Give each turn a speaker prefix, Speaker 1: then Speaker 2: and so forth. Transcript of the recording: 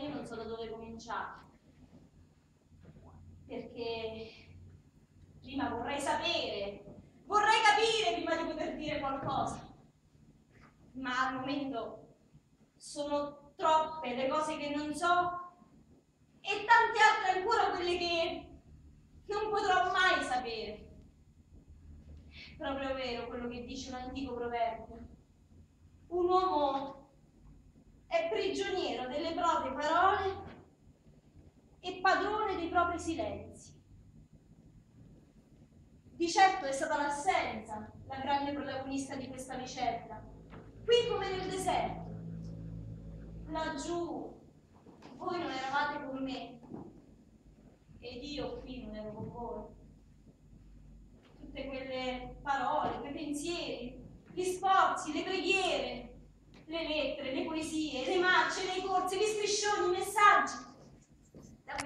Speaker 1: io non so da dove cominciare, perché prima vorrei sapere, vorrei capire prima di poter dire qualcosa, ma al momento sono troppe le cose che non so e tante altre ancora quelle che non potrò mai sapere. È proprio vero quello che dice un antico proverbio. Un uomo è prigioniero delle proprie parole e padrone dei propri silenzi. Di certo è stata l'assenza la grande protagonista di questa vicenda. Qui come nel deserto. Laggiù voi non eravate con me ed io qui non ero con voi. Tutte quelle parole, quei pensieri, gli sforzi, le preghiere, le lettere, le poesie, le marce, le